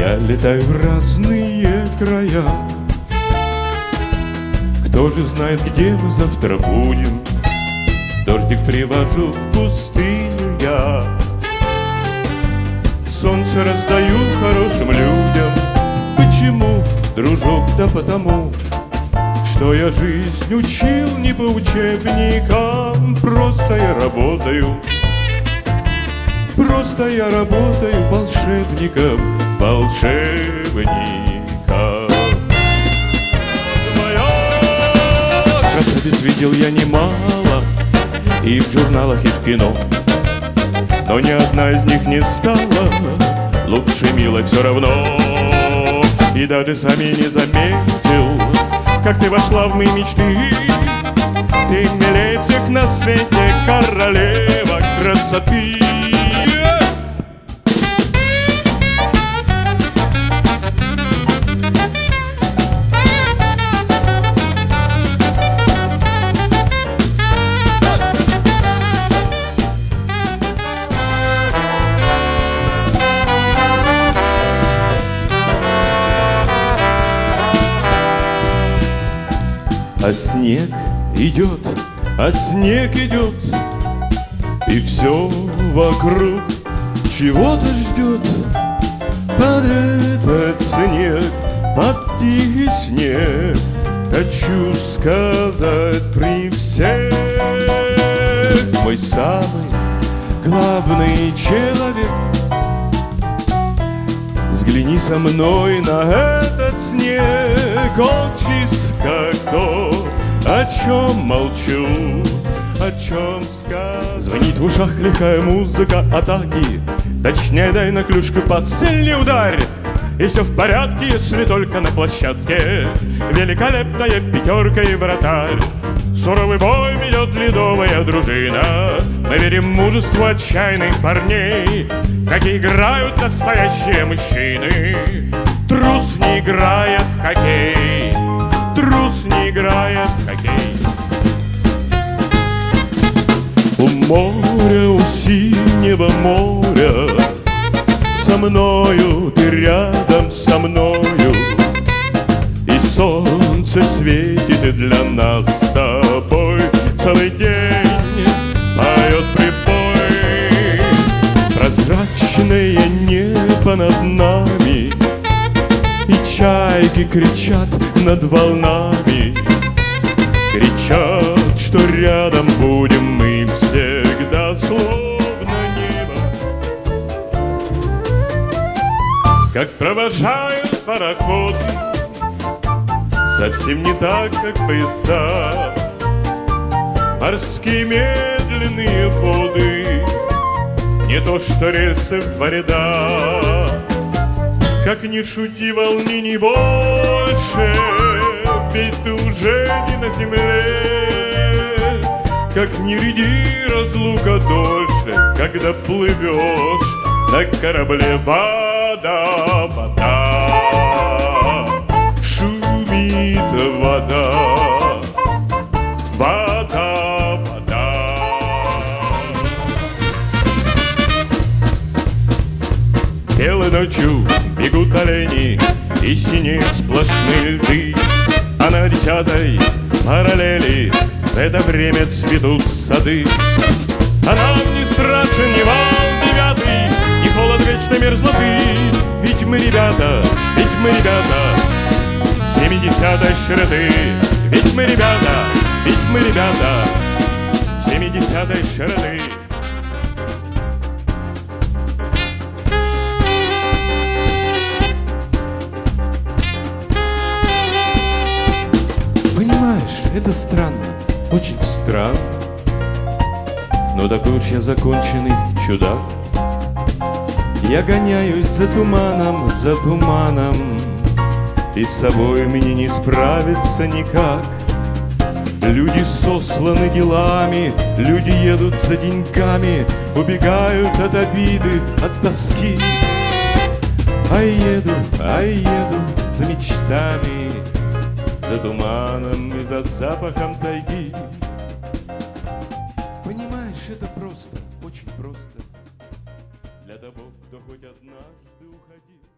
Я летаю в разные края. Кто же знает, где мы завтра будем? Дождик привожу в пустыню я. Солнце раздаю хорошим людям. Почему, дружок? Да потому, что я жизнь учил не по учебникам. Просто я работаю, просто я работаю волшебником, волшебником. Моя красавиц видел я немало, и в журналах, и в кино, но ни одна из них не стала лучше милой все равно. И даже сами не заметил, как ты вошла в мои мечты. Ты милее всех на свете, королева красоты. А снег идет, а снег идет, и все вокруг чего-то ждет. Под этот снег, под тихий снег, хочу сказать при всех: мой самый главный человек, взгляни со мной на этот снег. Он чист как то, о чем молчу, о чем скажу. Звонит в ушах лихая музыка атаки, точнее дай на клюшку посильней ударь. И все в порядке, если только на площадке великолепная пятерка и вратарь. Суровый бой ведет ледовая дружина. Мы верим мужеству отчаянных парней, как играют настоящие мужчины. Трус не играет в хоккей, трус не играет в хоккей. У моря, у синего моря, со мною, ты рядом со мною, и солнце светит, и для нас с тобой целый день поет прибой. Прозрачное небо над нами, и чайки кричат над волнами. Кричат, что рядом будем мы всегда, словно небо. Как провожают пароходы, совсем не так, как поезда. Морские медленные воды, не то что рельсы в два ряда. Как ни шути, волнений больше, ведь ты уже не на земле. Как ни ряди, разлука дольше, когда плывешь на корабле. Вода, вода, шумит вода, вода, вода. Белой ночью бегут олени, и синеют сплошные льды. А на 10-й параллели в это время цветут сады. А нам не страшен ни вал 9, ни холод вечной мерзлоты. Ведь мы ребята, 70-й широты. Ведь мы ребята, 70-й широты. Понимаешь, это странно, очень странно, но такой уж я законченный чудак. Я гоняюсь за туманом, и с собой мне не справиться никак. Люди сосланы делами, люди едут за деньгами, убегают от обиды, от тоски. А еду за мечтами, за туманом и за запахом тайги. Понимаешь, это просто, очень просто для того, кто хоть однажды уходил.